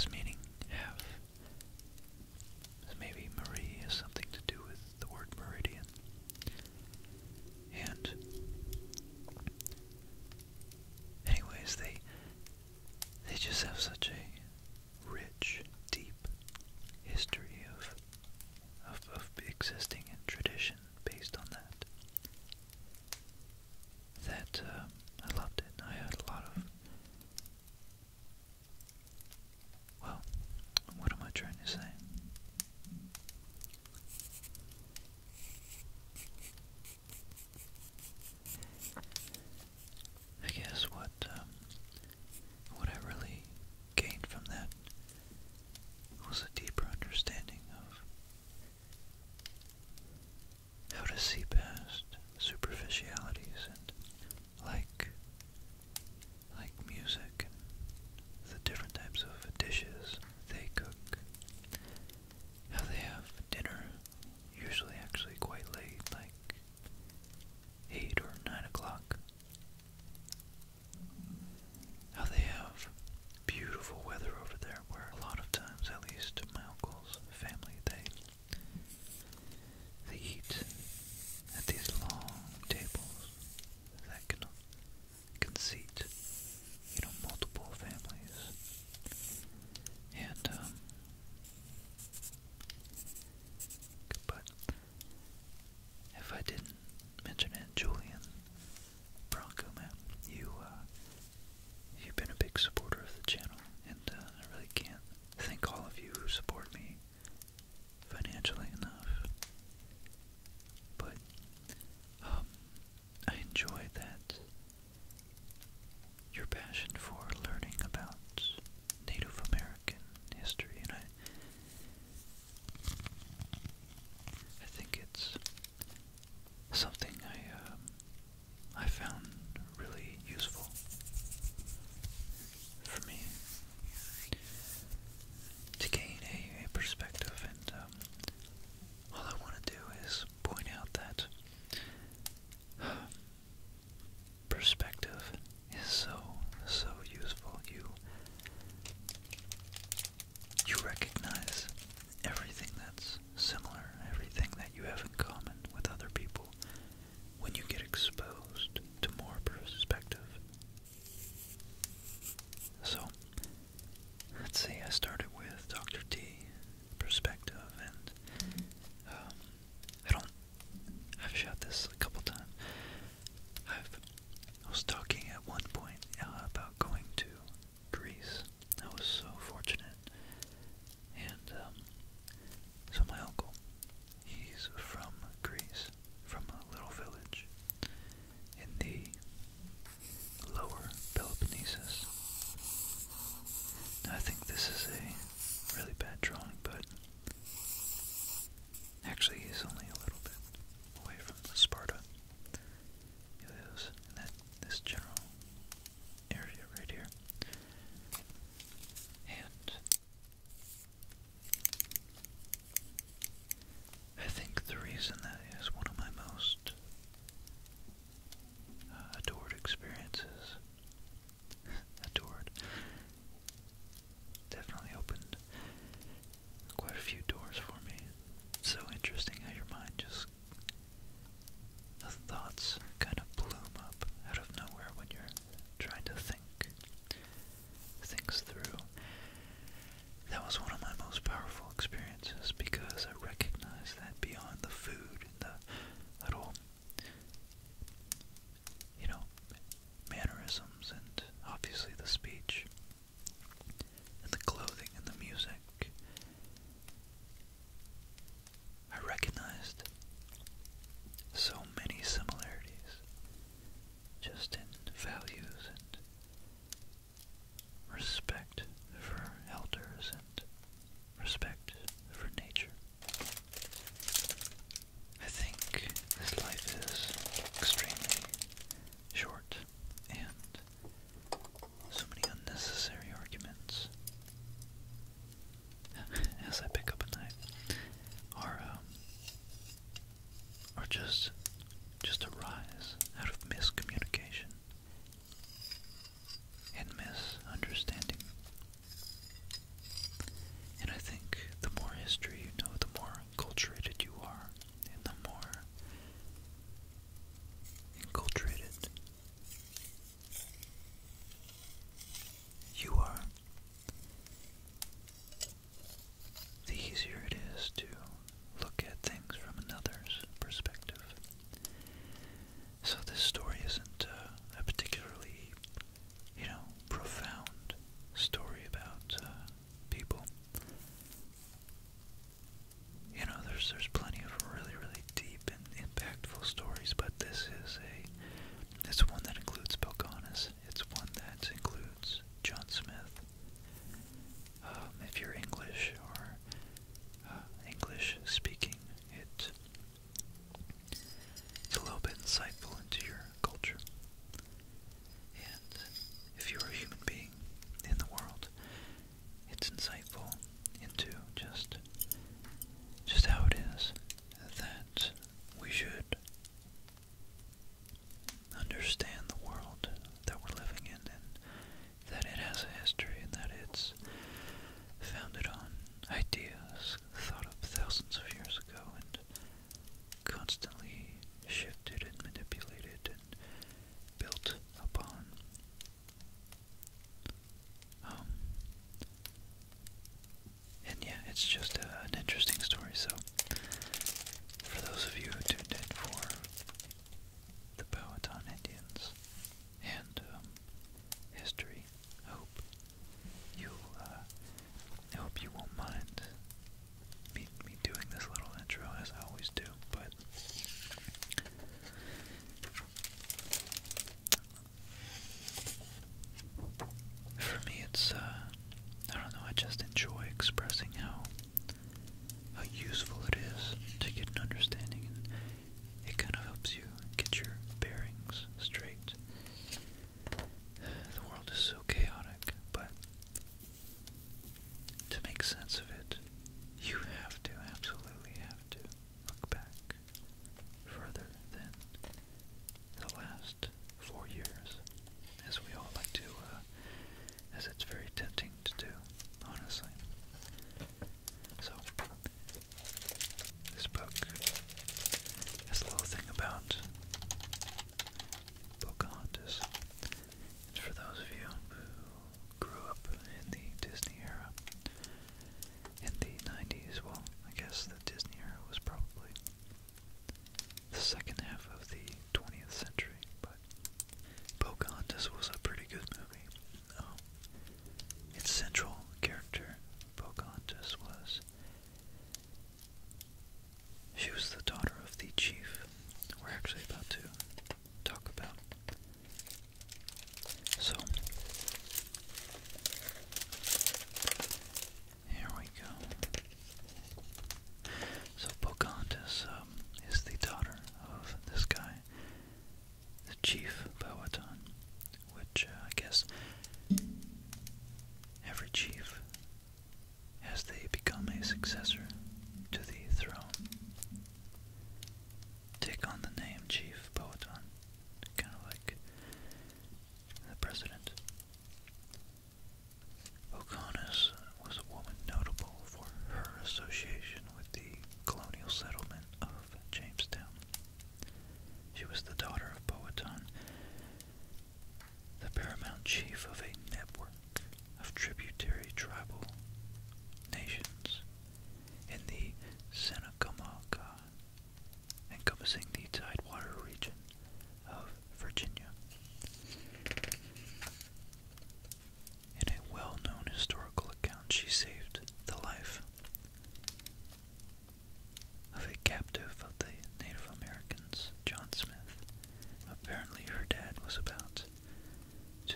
his meaning have? Maybe Marie has something to do with the word meridian. And anyways, they just have such a rich, deep history of existing in tradition based on that. I loved it. I had a lot of, well, what am I trying to say? I guess what I really gained from that was a deeper understanding of how to see past superficialities and like music and the different types of dishes they cook, how they have dinner usually actually quite late, like 8 or 9 o'clock, how they have beautiful weather over there where a lot of times, at least my uncle's family, they eat at these long tables that can seat, multiple families. And, but if I didn't mention it, Julian Bronco, man, you've been a big supporter of the channel, and I really can't thank all of you who support me financially enough. But I enjoy that your passion for learning about Native American history, and I think it's something I found really useful for me to gain a perspective, and all I want to do is point out that perspective is so useful. You recognize everything that's similar, everything that you have in common with other people when you get exposed to more perspective. So, let's see, I started with Dr. T perspective, and I've shot this a couple times. I was talking at one point about going to Greece. I was so fortunate. And so my uncle, he's from Greece, from a little village. Chief Powhatan, which I guess every chief, as they become a successor to the throne, take on the name Chief Powhatan, kind of like the president. Pocahontas was a woman notable for her association with the colonial settlement of Jamestown. She was the daughter of Powhatan, the paramount chief of a network of tributary tribal nations in the Seneca, encompassing the Tidewater region of Virginia. In a well-known historical account, she saved the life of a captive of the Native Americans, John Smith. Apparently her dad was about to,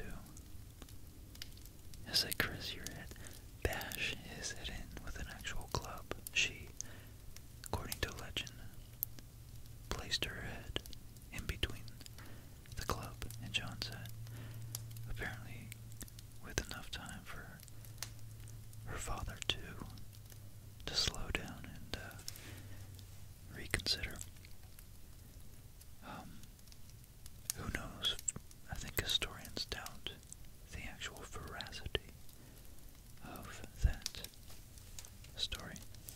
as I caress your head, bash his head in with an actual club. She, according to legend, placed her head in between the club and John's head, apparently with enough time for her father to slow down and reconsider. Who knows? I think historians doubt the actual veracity of that story.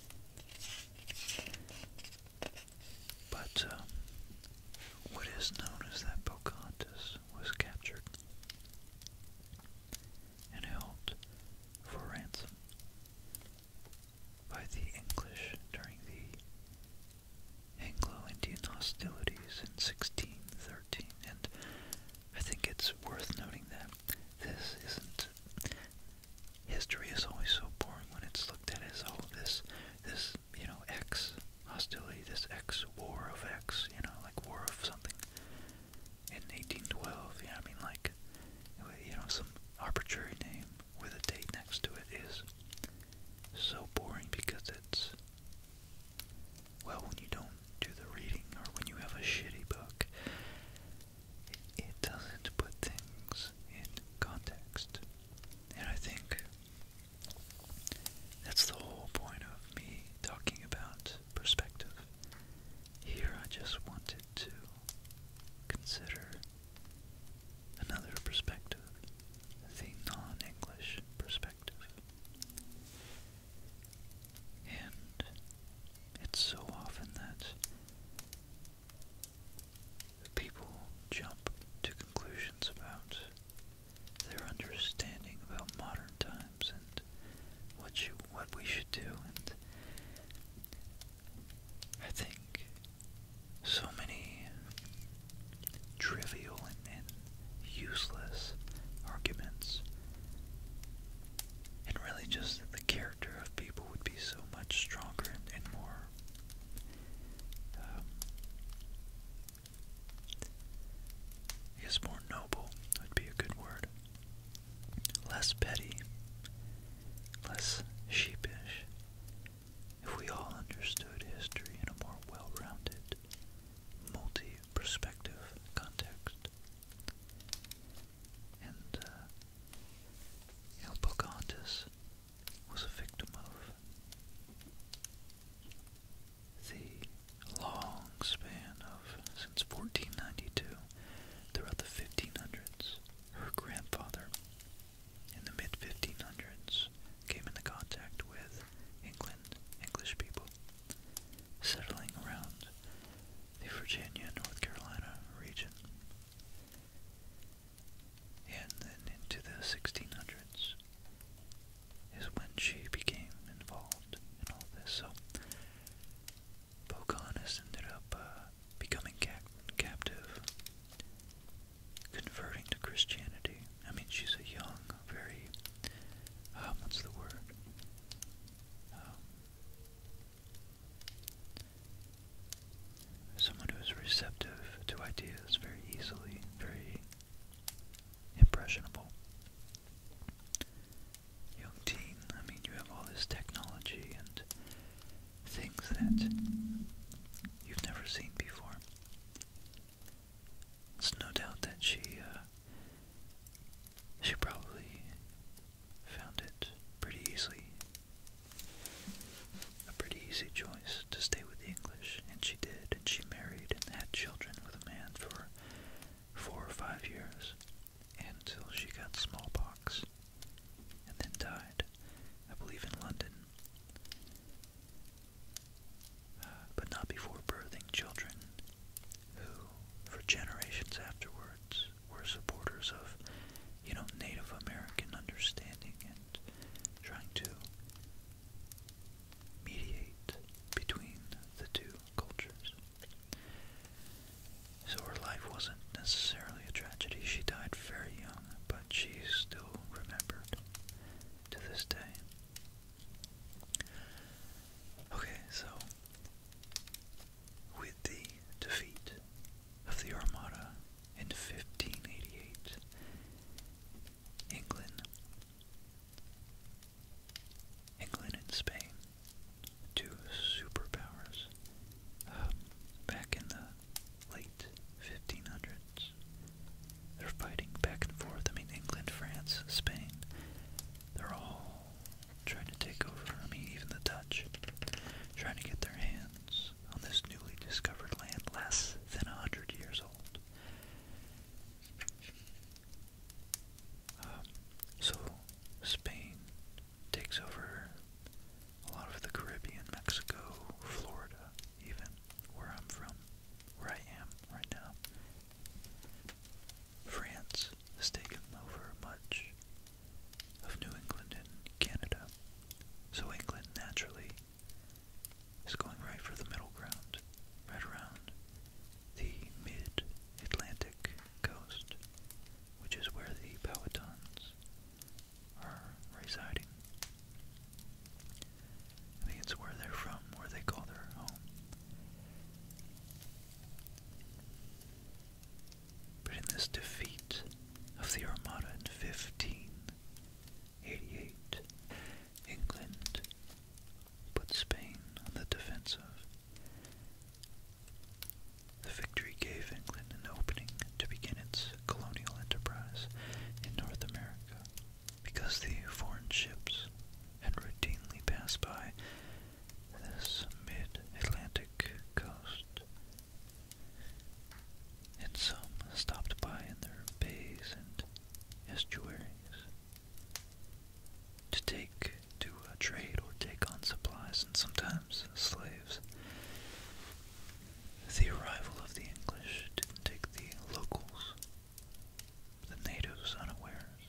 But what is known is that Pocahontas was captured and held for ransom by the English during the Anglo-Indian hostilities in 1613, and I think it's worth noting that this isn't, history is always so boring when it's looked at as, oh, this, X hostility, this X war of X, like war of something in 1812, like, some arbitrary name with a date next to it is so boring because it's, well, when you don't do the reading or when you have a shitty book, it doesn't put things in context. And I think that's the whole point of me talking about perspective. Here I just wanted to consider another perspective, the non-English perspective. And it's so often that people jump to conclusions about their understanding about modern times and what we should do, and I think so many trivial and useless arguments, and really just the character of people would be so much stronger and more I guess more noble would be a good word. Less petty, less sheepish, if we all understood history in a more well-rounded, multi-perspective context. And, Pocahontas was a victim of the long span of, since 1492, throughout the 1500s. Her grandfather, in the mid-1500s, were supporters of, you know, Native American understanding and trying to mediate between the two cultures. So her life wasn't necessarily a tragedy. She died very young, but she's still remembered to this day. Okay, so with the defeat of the Armada in 1588, England and Spain, two superpowers, back in the late 1500s, they're fighting back and forth. I mean, England, France, Spain, they're all trying to take over. I mean, even the Dutch, trying to get their hands on this newly discovered land less than 100 years old. So Spain takes over a lot of the Caribbean, Mexico, Florida, even where I'm from, where I am right now. France has taken over much of New England and Canada. So England naturally is going right for the middle ground, right around the mid-Atlantic coast, which is where the Powhatans are residing. I mean, it's where they're from, where they call their home. But in this defeat of the Armada in 1588, England put Spain on the defensive. The victory gave England an opening to begin its colonial enterprise in North America, because the foreign ships had routinely passed by this mid-Atlantic coast, and some stopped by in their bays and estuaries to trade or take on supplies and sometimes slaves. The arrival of the English didn't take the locals, the natives, unawares.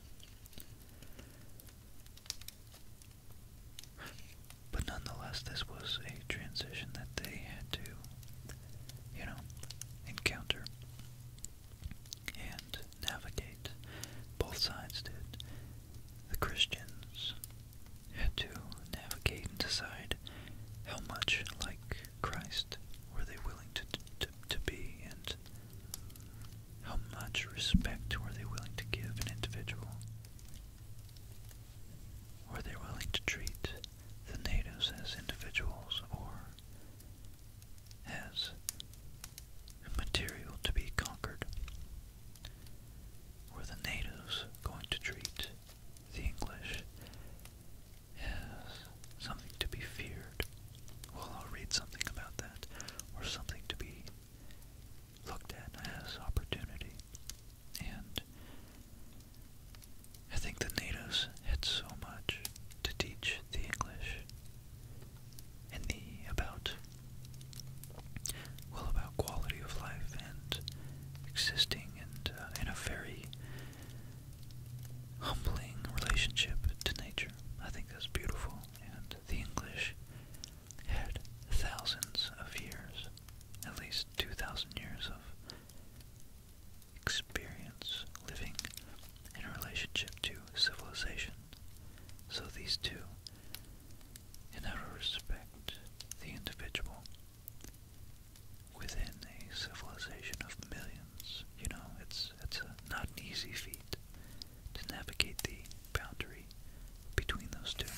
But nonetheless, this was a transition that they had to, you know, encounter and navigate. Both sides did. The Christians had to navigate and decide how much like Christ were they willing to be, and how much respect were they willing to give an individual. Were they willing to treat the natives as individuals or as material to be conquered? Were the natives going to treat the English as something to be feared? Well, I'll read something about that. Or something to be looked at as opportunity. And I think the natives had so much to teach the English about quality of life and existing and in a very humbling relationship to nature. I think that's beautiful, and the English had thousands of years, at least 2,000 years of experience living in relationship to civilization. So these two, in how to respect the individual within a civilization of millions, you know, it's not an easy feat to navigate the boundary between those two.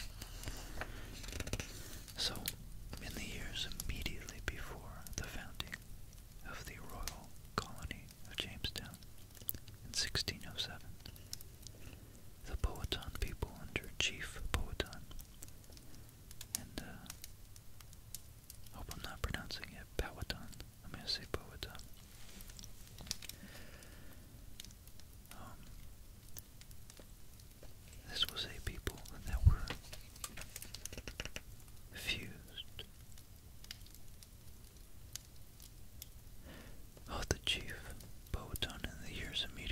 So, in the years immediately before the founding of the royal colony of Jamestown in 1607, the Powhatan people under Chief Powhatan, and hope I'm not pronouncing it Powhatan, I'm going to say Powhatan. This was a people that were fused. The Chief Powhatan in the years immediately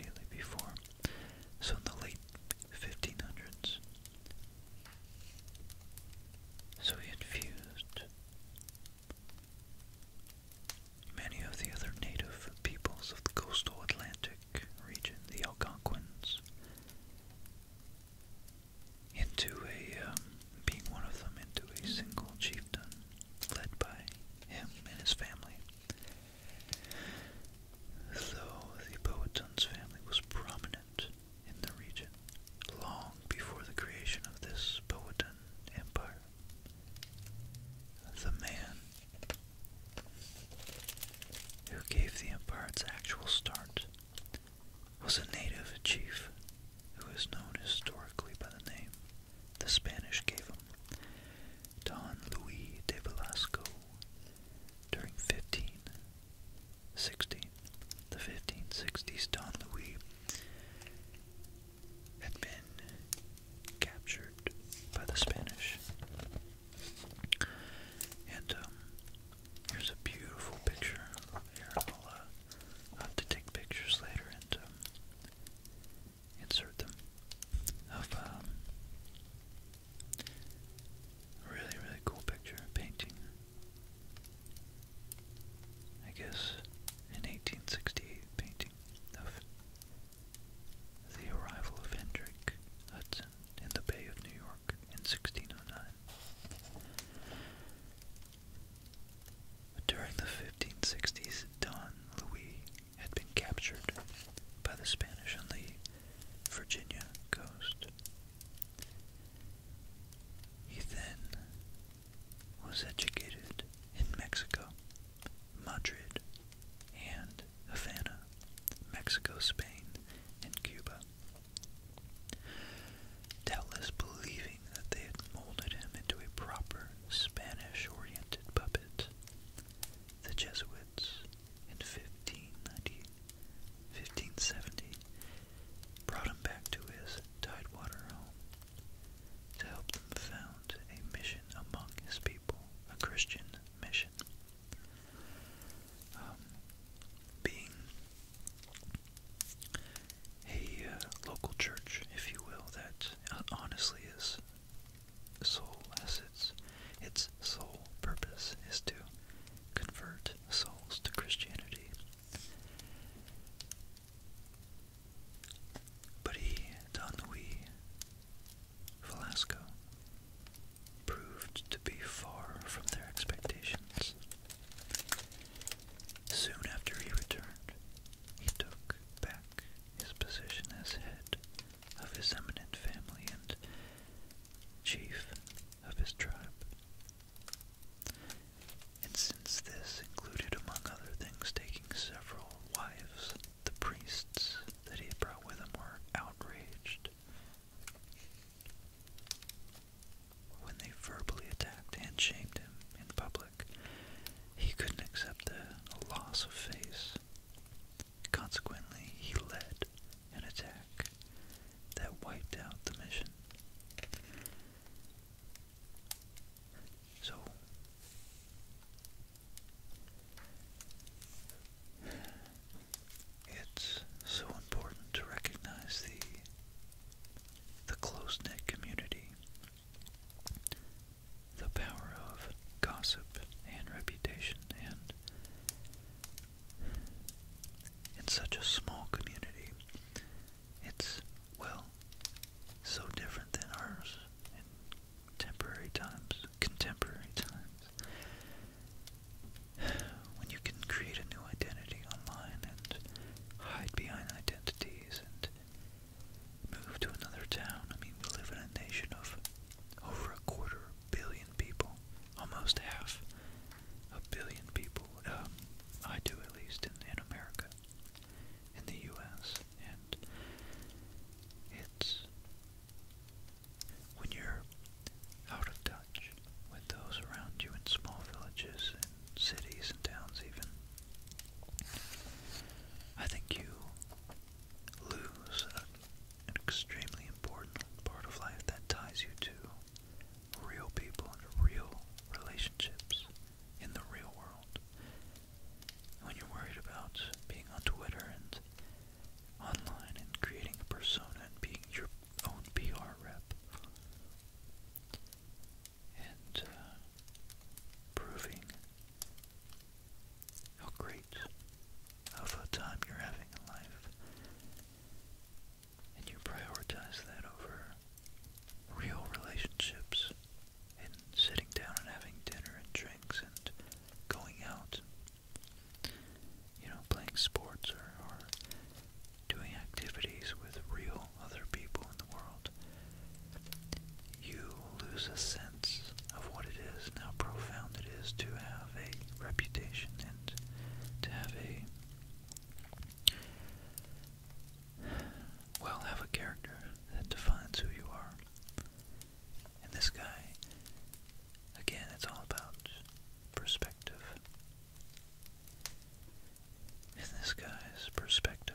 1860s, Don Louis had been captured by the Spanish. And here's a beautiful picture. Here, I'll have to take pictures later and insert them of a really, really cool picture, painting. I guess an 1868 painting of the arrival of Hendrik Hudson in the Bay of New York in 1609. But during the 1560s, Don Louis had been captured by the Spanish on the Virginia coast. He then was educated in Mexico, Madrid, and Havana, Mexico, Spain, and Cuba, doubtless believing that they had molded him into a proper Spanish-oriented puppet. The Jesuits in 1570 brought him back to his Tidewater home to help them found a mission among his people, a Christian mission. Being a local church, if you will, that honestly is its sole purpose is to convert souls to Christianity. But Don Louis Velasco, proved to be far from their expectations. Soon after he returned, he took back his position as head of his eminent family and chief of his tribe. And since this included, among other things, taking several wives, the priests that he had brought with him were outraged when they verbally attacked and shamed him in public. He couldn't accept the loss of face. Consequently, he led an attack that wiped out the mission. So, it's so important to recognize the close-knit community, the power of gossip and reputation, and in such a small community, it's, well, so different than ours in contemporary times, when you can create a new identity online and hide behind identities and move to another town. I mean, we live in a nation of over 250,000,000 people, almost half a billion people. I do, at least in America, in the U.S., and it's when you're out of touch with those around you in small villages and cities and towns even, I think you lose an extremely important part of life that ties you to real people and real relationships in the real world. When you're worried about being on Twitter and online and creating a persona and being your own PR rep and proving how great of a time you're having in life, and you prioritize that over real relationships and sitting down and having dinner and drinks and going out and, playing sports or doing activities with real other people in the world, you lose a sense of what it is and how profound it is to have a reputation and to have have a character that defines who you are. And this guy, again, it's all about perspective. In this guy's perspective,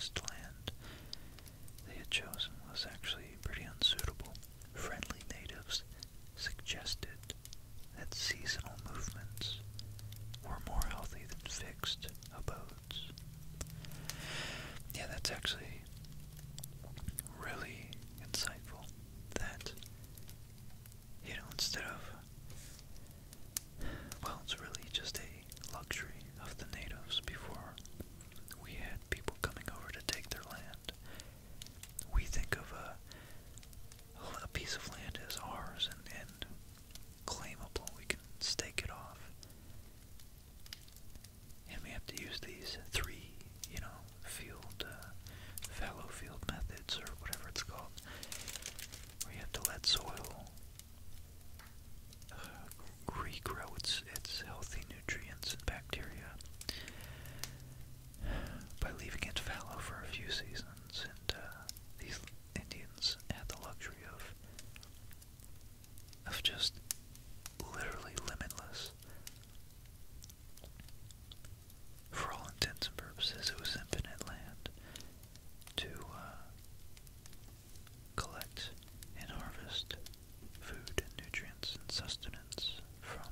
promised land they had chosen was actually pretty unsuitable. Friendly natives suggested that seasonal movements were more healthy than fixed abodes. Yeah, that's actually really insightful. That, instead of, well, it's really just a luxury of the natives before we had people coming over to take their land. We think of a piece of land as ours and claimable. We can stake it off. And we have to use these three, fallow field methods, or whatever it's called, where you have to let soil regrow its healthy nutrients and bacteria by leaving it fallow for a few seasons. And these Indians had the luxury of just literally limitless. For all intents and purposes, it was infinite land to collect and harvest food and nutrients and sustenance from.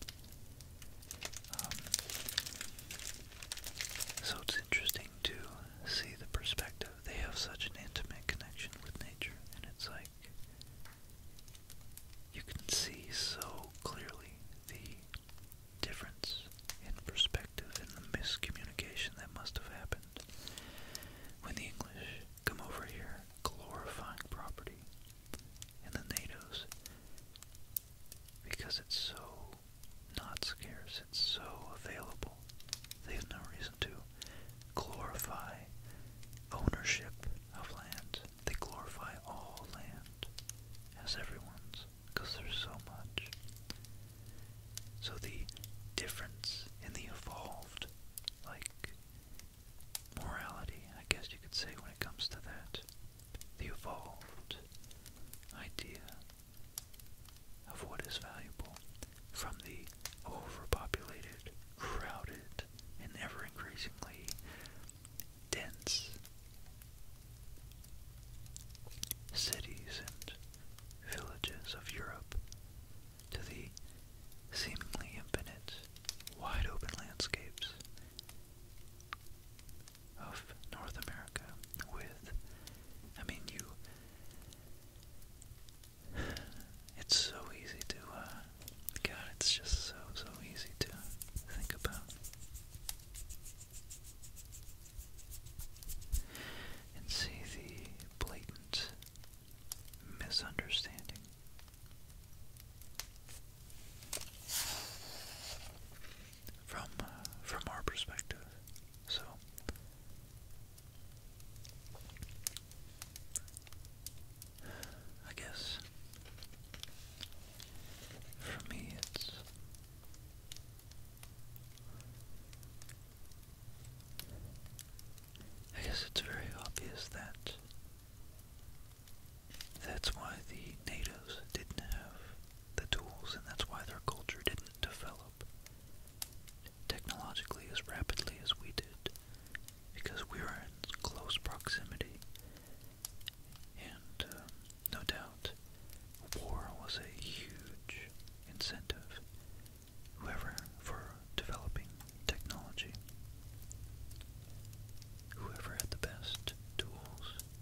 So it's interesting to see the perspective. They have such an intimate connection with nature, and it's like you can see so clearly the difference in perspective and the miscommunication that must have happened when the English come over here glorifying property and the natives, because it's so not scarce, it's so available. They have no reason to glorify ownership of land. They glorify all land as everyone's, because there's so much. So the difference in the evolved, morality, I guess you could say, when it comes to that, the evolved idea of what is valuable from the overpopulated, crowded, and ever-increasingly dense cities and villages of Europe to the seemingly infinite, wide-open landscapes of North America with, it's so easy to, God, it's just so easy to think about and see the blatant misunderstanding from our perspective. So I guess for me it's very obvious that that's why the natives didn't have the tools, and that's why their culture didn't develop technologically as rapidly as we did, because we were in close proximity. And no doubt, war was a huge incentive, for developing technology. Whoever had the best tools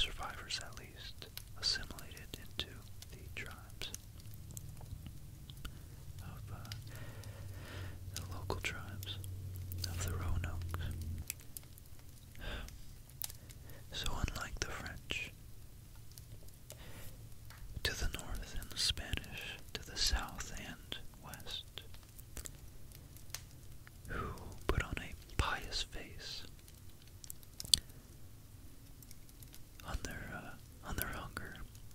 survivors at least, assimilated into the tribes of the local tribes of the Roanoke. So unlike the French to the north and the Spanish to the south and west, who put on a pious face on their hunger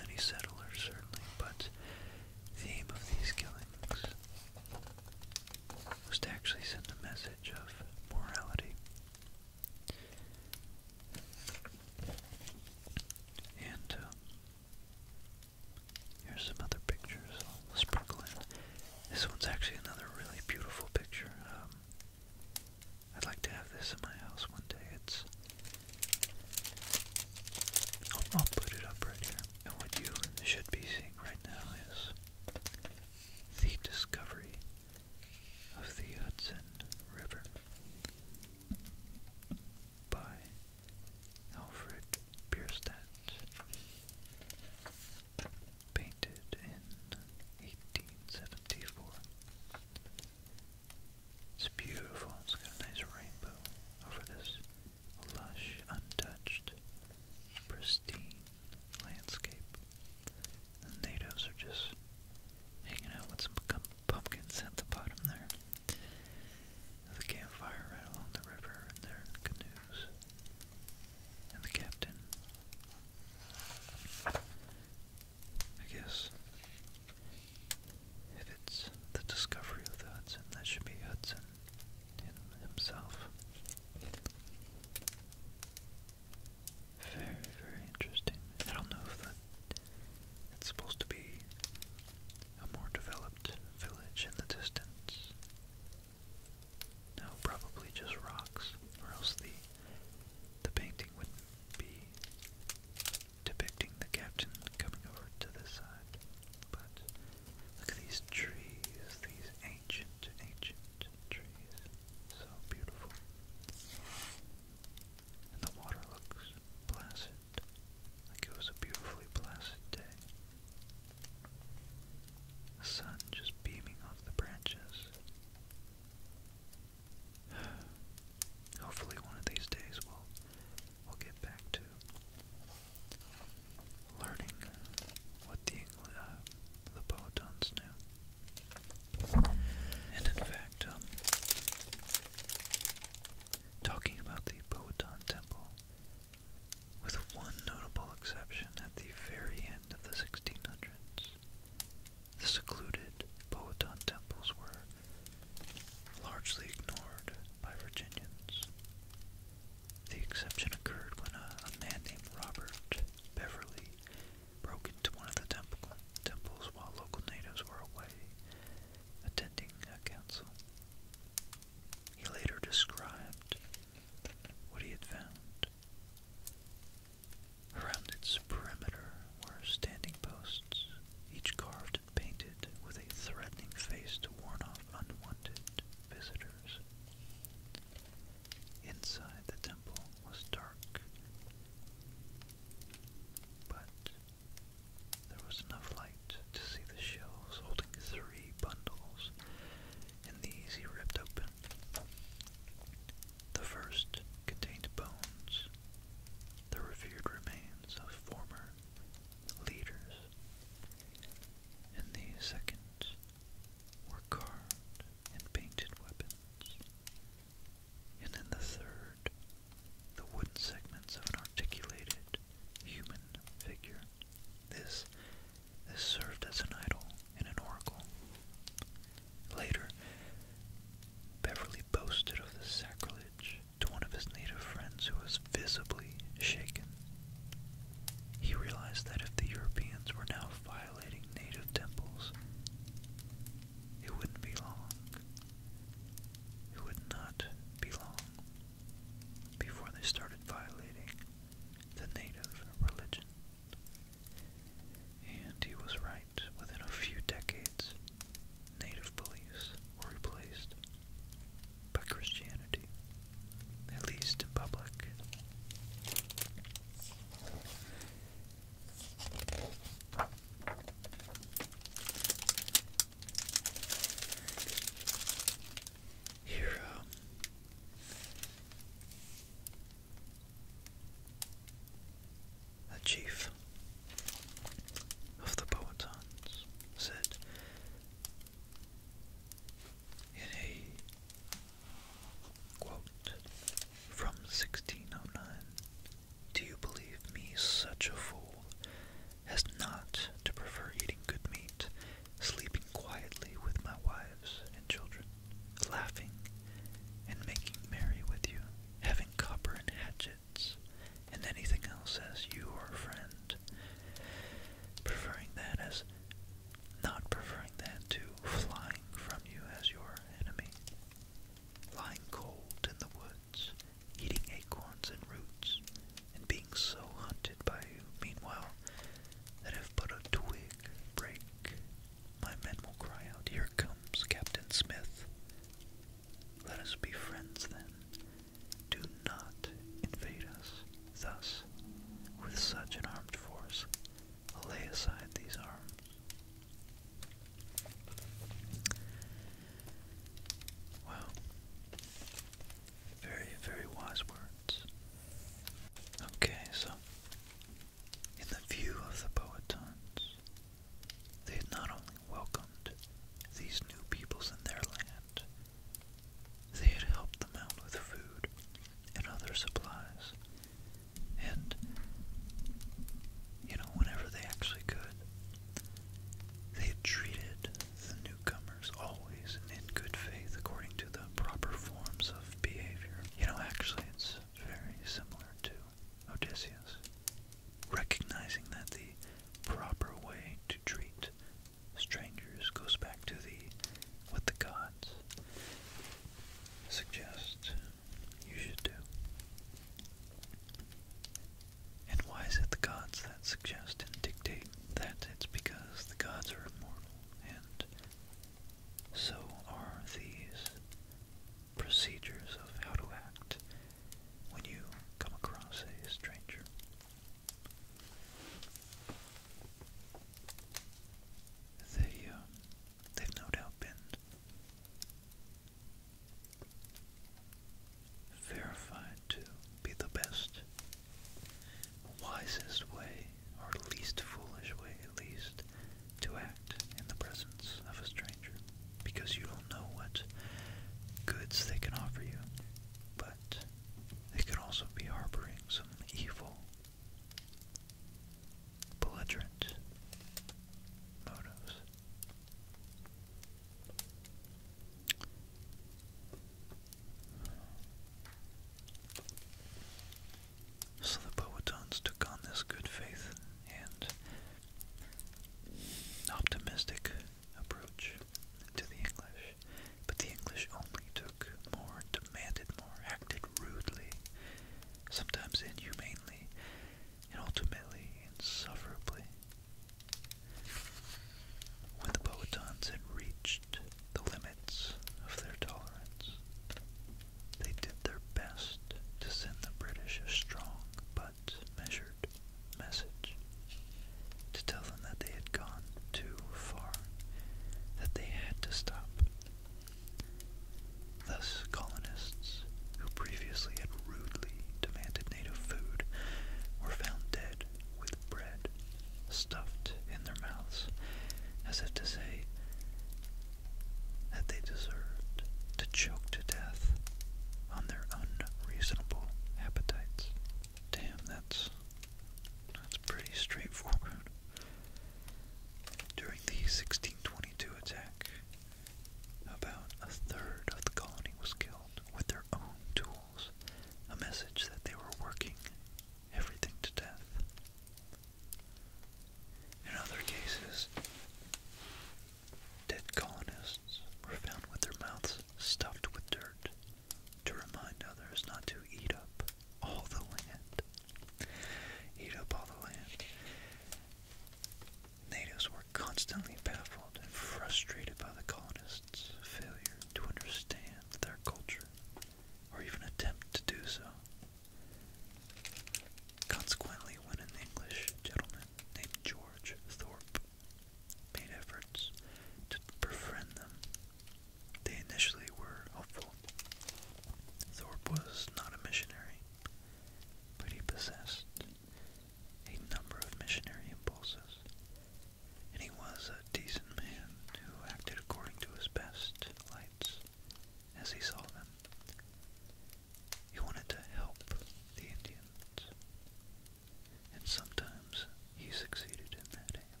was not a missionary, but he possessed a number of missionary impulses, and he was a decent man who acted according to his best lights as he saw them. He wanted to help the Indians, and sometimes he succeeded in that aim.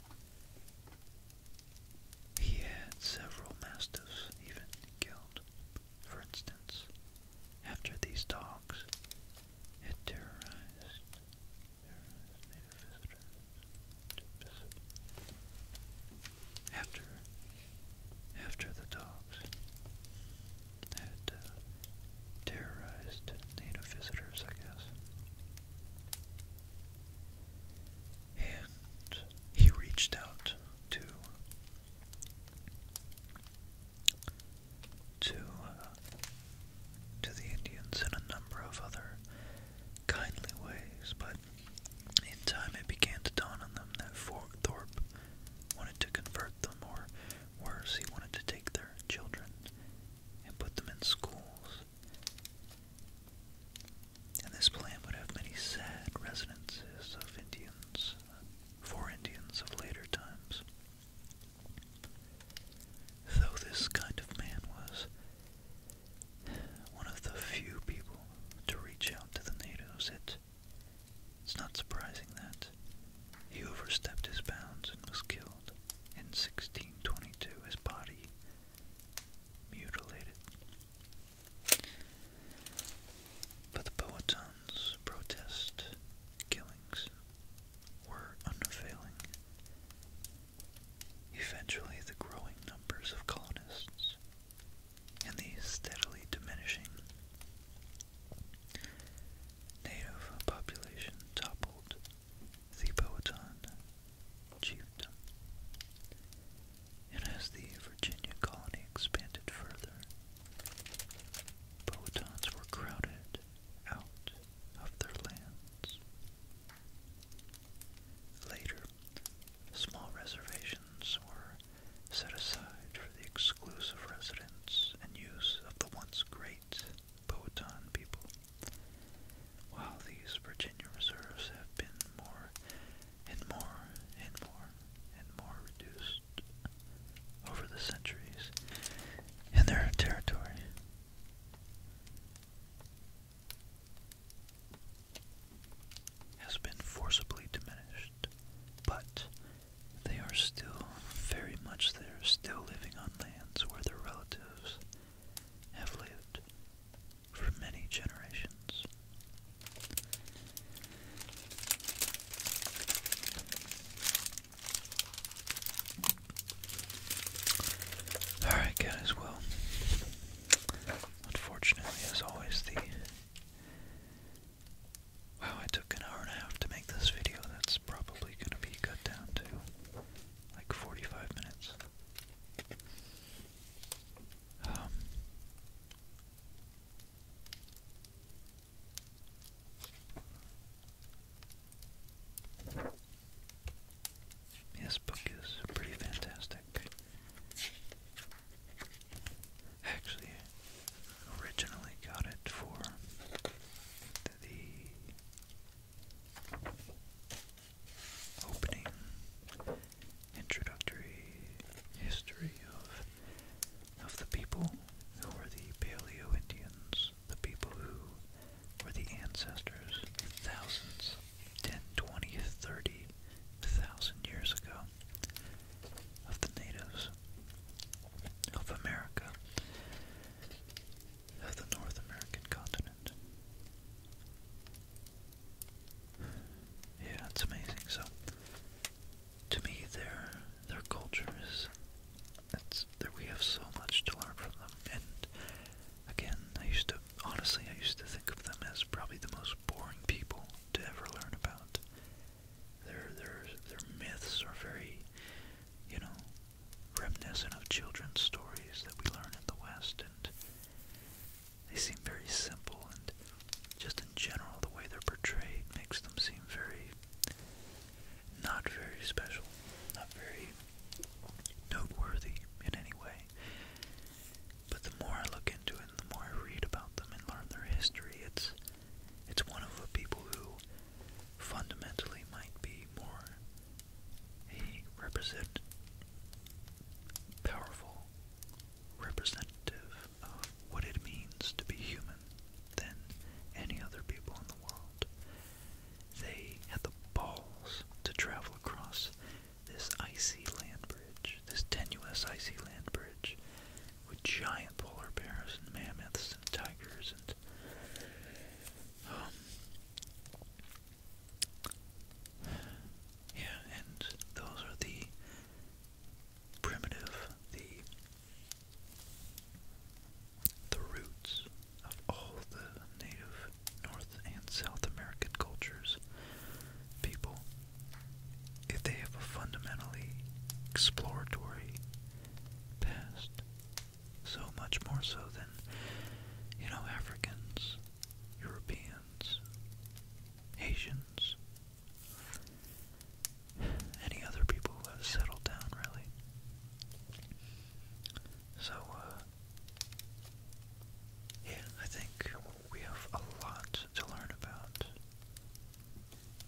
He had several mastiffs even killed. For instance, after these dogs had terrorized native visitors, after the dogs had terrorized native visitors, I guess, and he reached out to the Indians in a number of other kindly ways, but in time it began to dawn on them that Thorpe wanted to convert them, or worse, he wanted to take their children and put them in schools. And this plan would have many sad resonances of Indians, for Indians of later times. Though this kind of man was one of the few people to reach out to the natives, it's not surprising that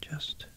just